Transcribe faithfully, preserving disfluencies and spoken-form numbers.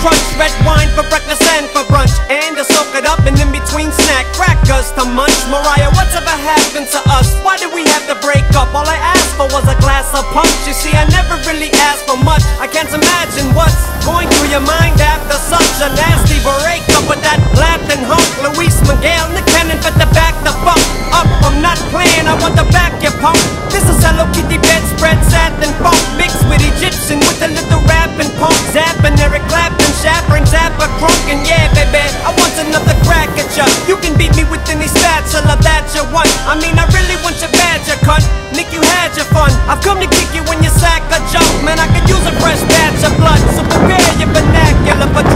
crunch red wine for breakfast and for brunch, and to soak it up and in between snack crackers to munch. Mariah, what's ever happened to us? Why did we have to break up? All I asked for was a glass of punch. You see, I never really asked for much. I can't imagine what's going through your mind after such a nasty breakup with that Latin hunk. Luis Miguel, Nick Cannon, but the back the fuck up. I'm not playing, I want the back, you punk. This is Hello Kitty bedspread, satin funk, mixed with Egyptian with a little rapping punk. Zapping, Eric Clapton, shattering, zapper, crunking. Yeah, baby, I want another crack at ya. You can beat me with any spatula that you want. I mean, I really want your badger, cunt. Nick, you had your fun. I've come to kick you when you sack a jump. Man, I could use a fresh batch of blood, so prepare your vernacular for